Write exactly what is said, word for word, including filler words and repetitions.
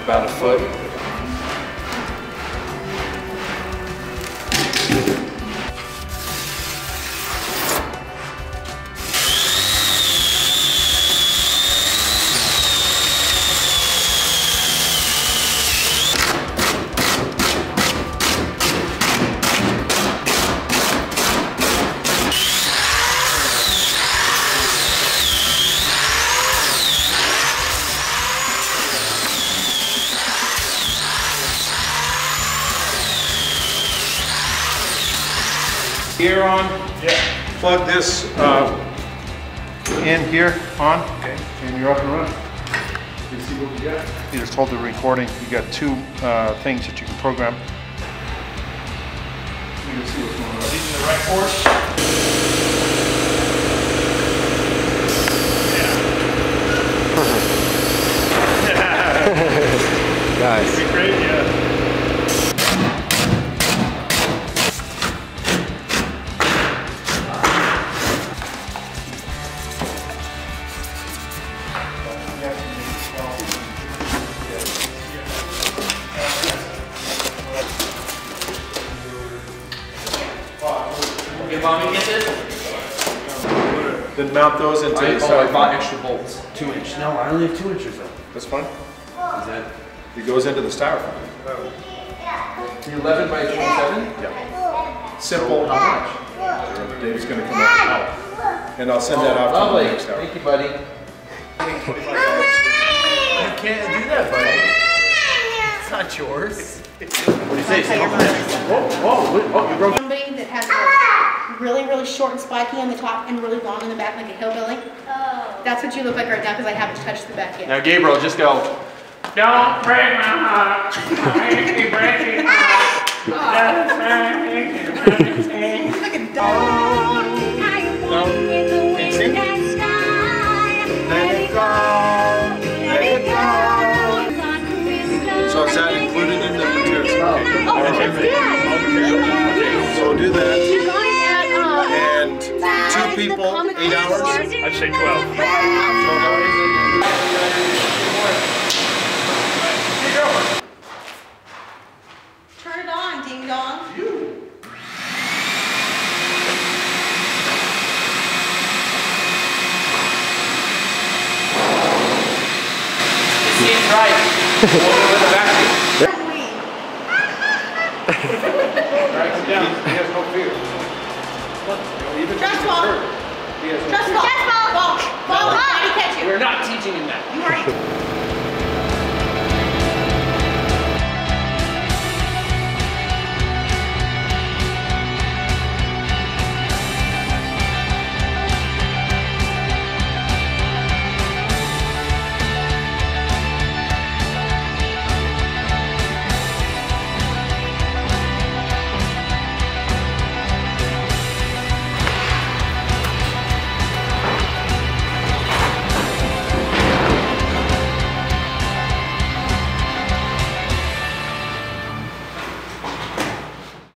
about a foot. Gear on? Yeah. Plug this uh, in here on, okay, and you're up and running. You see what we got? You just hold the recording. You got two uh, things that you can program. You can see what's going on. Are these in the right course? Yeah. Nice. It'd be great, yeah. Give mommy kisses? Then mount those into I, the oh, side. I bought extra bolts. Two inch. No, I only have two inches though. That's fine. Is that It goes into the styrofoam. the eleven by twenty-seven? Yeah. Simple. How much? Dave's going to come up and help. And I'll send that out to Lovely. you next hour. Thank you, buddy. You can't do that, buddy. It's not yours. What do you say? Whoa, whoa, oh, you broke. Somebody that has a really, really short and spiky on the top and really long in the back, like a hillbilly. Oh. That's what you look like right now because I haven't touched the back yet. Now, Gabriel, just go. Don't break my heart. I ain't be breaking my heart. That's He's like a dog. No. Can you sing? Let it go. Let it go. So is that included in the materials? Oh, So we'll do that. You're going at, uh, And two people, eight hours? I'd say twelve. turn it on, ding dong. It seems right. With the vacuum. He has no fear. Even Trust fall. He has no Trust fear. fall. Trust fall. Fall. Fall. How do you catch it? We're not teaching him that. You are.